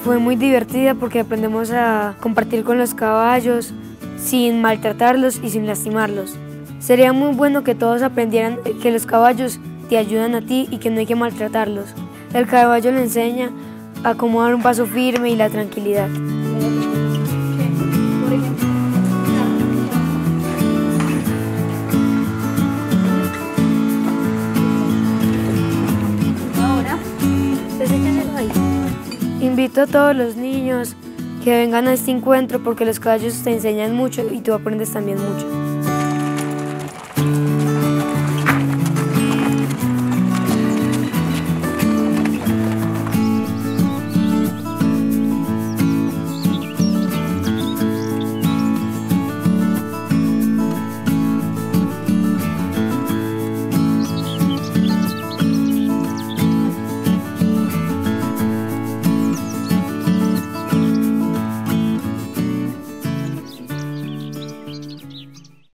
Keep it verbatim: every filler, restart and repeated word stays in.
Fue muy divertida porque aprendemos a compartir con los caballos sin maltratarlos y sin lastimarlos. Sería muy bueno que todos aprendieran que los caballos te ayudan a ti y que no hay que maltratarlos. El caballo le enseña a cómo dar un paso firme y la tranquilidad. Invito a todos los niños que vengan a este encuentro porque los caballos te enseñan mucho y tú aprendes también mucho.